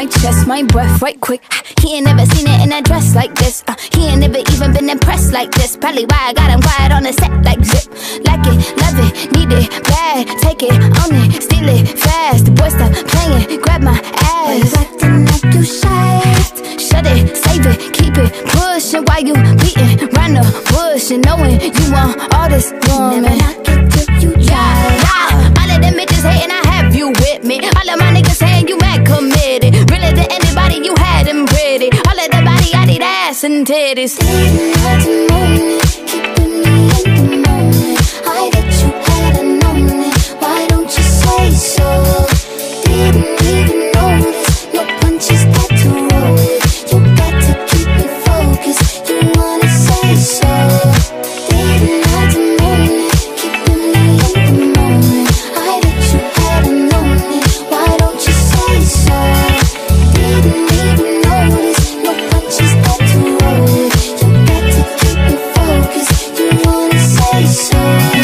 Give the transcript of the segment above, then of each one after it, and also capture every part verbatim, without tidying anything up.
chest, my breath right quick. He ain't never seen it in a dress like this. uh, He ain't never even been impressed like this. Probably why I got him quiet on the set like zip. Like it, love it, need it, bad. Take it, own it, steal it, fast. The boy stop playing, grab my ass. Why you acting like you shy? Shut it, save it, keep it pushing. While you beating round the bush and knowing you want all this woman. Never knock it till you try. Yeah, all of them bitches hating, I have you with me. All of my niggas saying you mad committed. Really to anybody, you had them pretty. All of the body, I need ass and titties. Didn't have to moan it, keeping me in the moment. I bet you had known it. Why don't you say so? Didn't even notice. No punches got to roll it. You got to keep me focused. You wanna say so? Didn't have to moan it, keeping me in the moment. I bet you had known it. Why don't you say so? Didn't even notice. No punches got to roll it. You got to keep me focused. You wanna say so?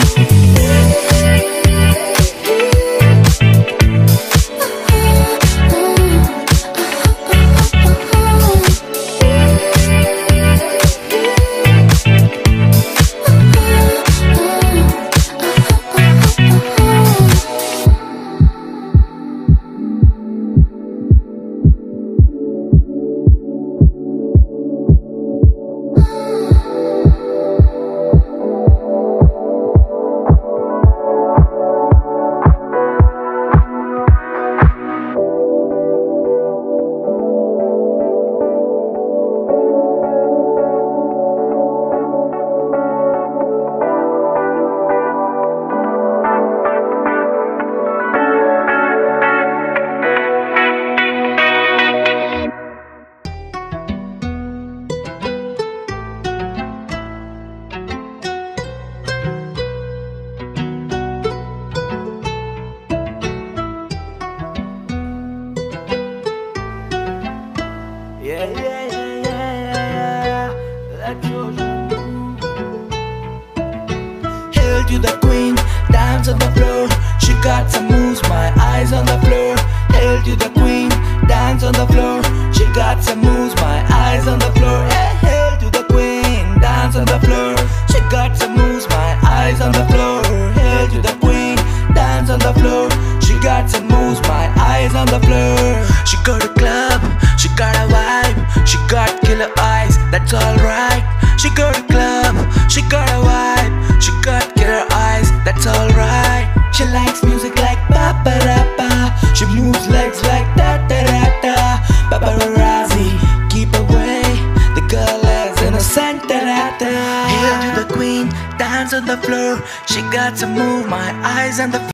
Yeah, yeah, yeah, yeah, yeah. Let Doja move. Hail to the queen, dance on the floor. She got some moves, my eyes on the floor. Hail to the queen, dance on the floor. She got some moves, my eyes on the floor. Hey, hail to the queen, dance on the floor. She got some moves, my eyes on the floor. Hail to the queen, dance on the floor. She got some moves, my eyes on the floor. She got a club, she got a vibe, she got killer eyes, that's alright. She got a club, she got a vibe, she got killer eyes, that's alright. She likes music like ba ba da ba. She moves legs like da da da da. Paparazzi, keep away, the girl is innocent da da da. Hail to the queen, dance on the floor. She got to move, my eyes on the